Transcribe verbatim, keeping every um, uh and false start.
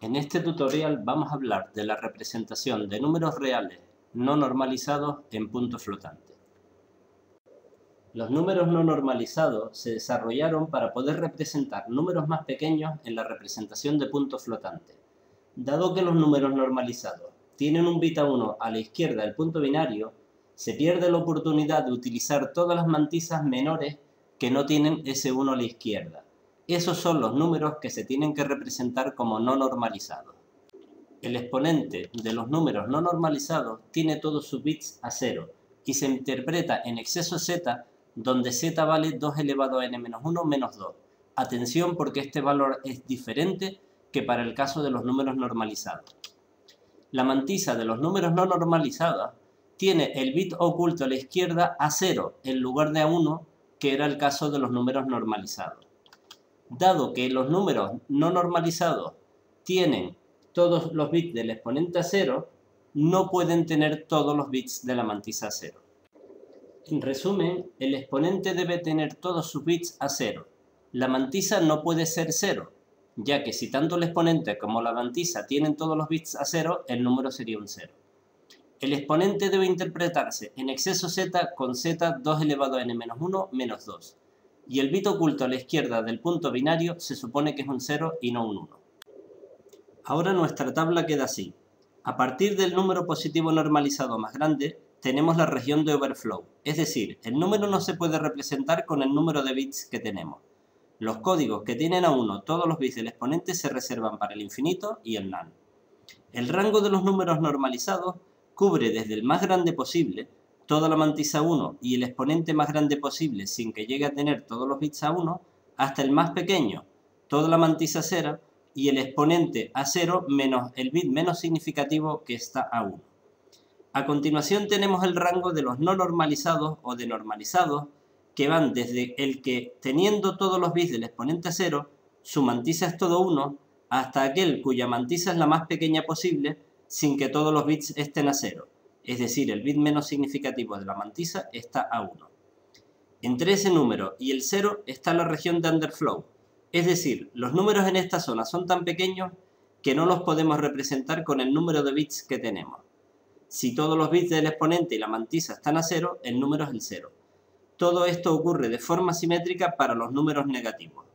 En este tutorial vamos a hablar de la representación de números reales no normalizados en punto flotante. Los números no normalizados se desarrollaron para poder representar números más pequeños en la representación de punto flotante. Dado que los números normalizados tienen un bit a uno a la izquierda del punto binario, se pierde la oportunidad de utilizar todas las mantisas menores que no tienen ese uno a la izquierda. Esos son los números que se tienen que representar como no normalizados. El exponente de los números no normalizados tiene todos sus bits a cero y se interpreta en exceso z, donde z vale dos elevado a n menos uno menos dos. Atención, porque este valor es diferente que para el caso de los números normalizados. La mantisa de los números no normalizados tiene el bit oculto a la izquierda a cero en lugar de a uno, que era el caso de los números normalizados. Dado que los números no normalizados tienen todos los bits del exponente a cero, no pueden tener todos los bits de la mantisa a cero. En resumen, el exponente debe tener todos sus bits a cero. La mantisa no puede ser cero, ya que si tanto el exponente como la mantisa tienen todos los bits a cero, el número sería un cero. El exponente debe interpretarse en exceso z con z dos elevado a n menos uno menos dos. Y el bit oculto a la izquierda del punto binario se supone que es un cero y no un uno. Ahora nuestra tabla queda así. A partir del número positivo normalizado más grande, tenemos la región de overflow, es decir, el número no se puede representar con el número de bits que tenemos. Los códigos que tienen a uno todos los bits del exponente se reservan para el infinito y el none. El rango de los números normalizados cubre desde el más grande posible, toda la mantisa uno y el exponente más grande posible sin que llegue a tener todos los bits a uno, hasta el más pequeño, toda la mantisa cero y el exponente a cero menos el bit menos significativo que está a uno. A continuación tenemos el rango de los no normalizados o denormalizados, que van desde el que, teniendo todos los bits del exponente a cero, su mantisa es todo uno, hasta aquel cuya mantisa es la más pequeña posible sin que todos los bits estén a cero. Es decir, el bit menos significativo de la mantisa está a uno. Entre ese número y el cero está la región de underflow, es decir, los números en esta zona son tan pequeños que no los podemos representar con el número de bits que tenemos. Si todos los bits del exponente y la mantisa están a cero, el número es el cero. Todo esto ocurre de forma simétrica para los números negativos.